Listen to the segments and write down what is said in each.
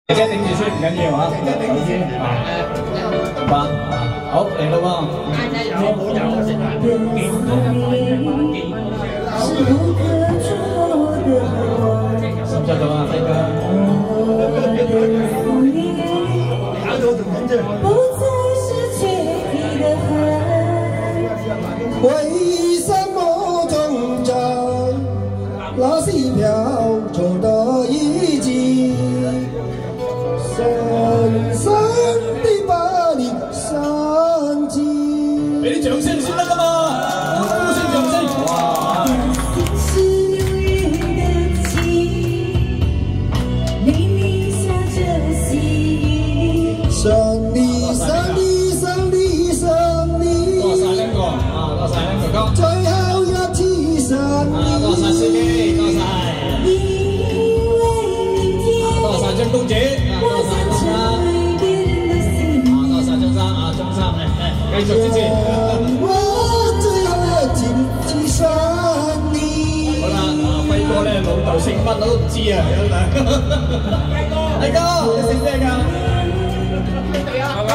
姐姐頂住先，唔緊要啊。姐姐頂住先啊。明白。好嚟咯喎。我冇有食飯，十隻到啊，輝哥。打到仲緊張。為什麼終站那是飄走的遺跡？深深地把你想起。俾啲掌聲先得㗎嘛！掌聲掌聲！哇！想你想你想你想你。多謝兩個啊！多謝兩個歌。最後一次想你。多謝司機，多謝。多謝張公主。繼續支持。我最後一次想你。好啦，輝哥咧老豆姓乜我都唔知啊，有冇？輝哥，你姓咩㗎？係咪？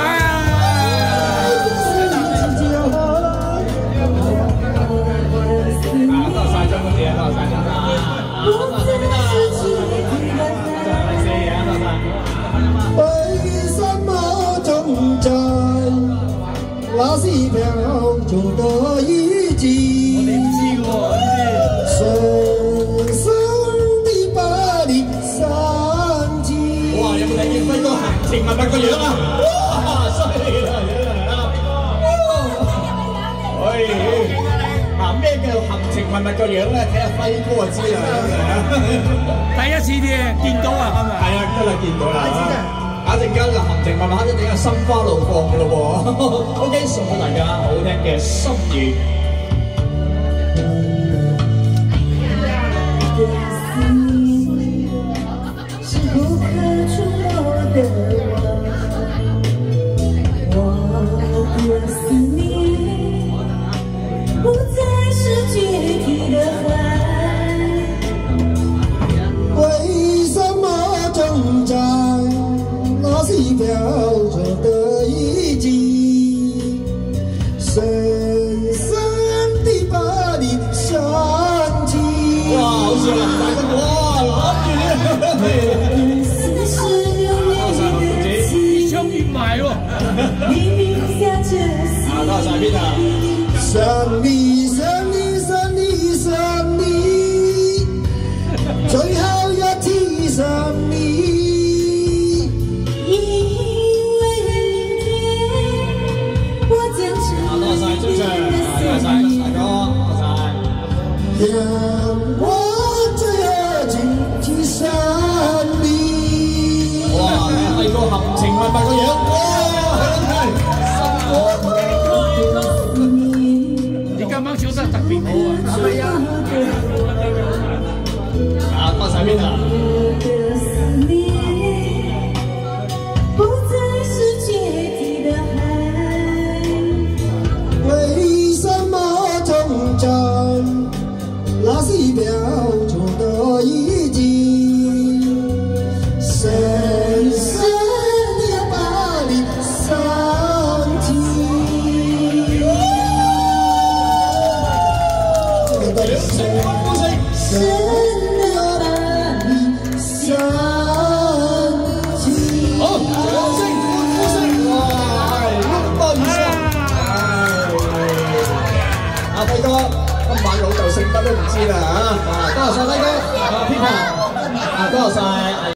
多謝張公子啊，多謝張生啊，多謝邊啊？多謝四啊，多謝。為什麼總在？那是飄走的遺跡，我哋唔知喎呢啲。深深地把你想起。哇！有冇睇見輝哥行情密密個樣啊？哇！犀利啦！喂，嗱咩叫行情密密個樣咧？睇下輝哥就知啦。第一次啲見到啊，係咪？係啊，真係見到啦。一陣間就行程慢慢一陣間心花怒放嘅咯喎。OK， 送俾大家好聽嘅心語。是不可觸摸的我的思念不再是決堤的海。為什麼掙扎？那是飄走的遺跡，深深地把你想起。哇，好似林大咁哇，攬住你。越唱越埋喎。啊，多謝邊啊？想你想你想你想你，最後一次想你。讓我最後去想你。哇！睇個行程密密個樣，哇！你今晚唱得特別好啊！係咪啊？啊，多謝邊啊？那是飄走的遺跡，深深地把你想起。深深地把你想起。好，掌聲歡呼聲，哇，6個以上。阿輝哥。今晚老豆姓乜都唔知啦嚇，多謝輝哥，編排，多謝。